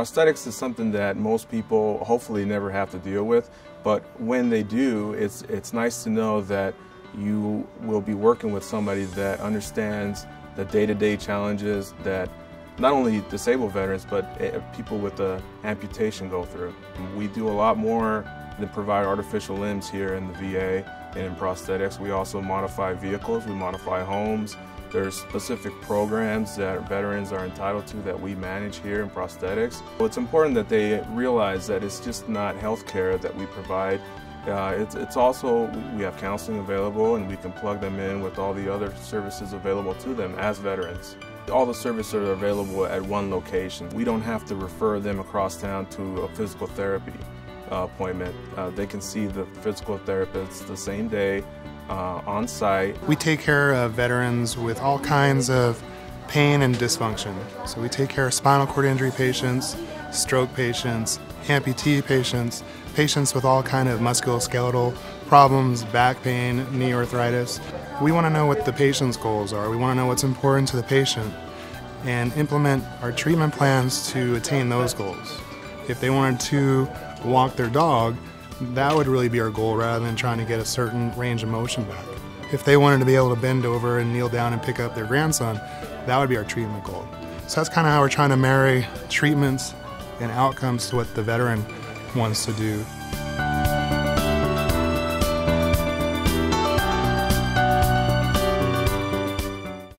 Prosthetics is something that most people hopefully never have to deal with, but when they do, it's nice to know that you will be working with somebody that understands the day-to-day challenges that not only disabled veterans, but people with amputation go through. We do a lot more than provide artificial limbs here in the VA and in prosthetics. We also modify vehicles, we modify homes. There's specific programs that veterans are entitled to that we manage here in prosthetics. So it's important that they realize that it's just not health care that we provide. It's also, we have counseling available, and we can plug them in with all the other services available to them as veterans. All the services are available at one location. We don't have to refer them across town to a physical therapy appointment. They can see the physical therapist the same day on site. We take care of veterans with all kinds of pain and dysfunction. So we take care of spinal cord injury patients, stroke patients, amputee patients, patients with all kind of musculoskeletal problems, back pain, knee arthritis. We want to know what the patient's goals are. We want to know what's important to the patient and implement our treatment plans to attain those goals. If they wanted to walk their dog, that would really be our goal rather than trying to get a certain range of motion back. If they wanted to be able to bend over and kneel down and pick up their grandson, that would be our treatment goal. So that's kind of how we're trying to marry treatments and outcomes to what the veteran wants to do.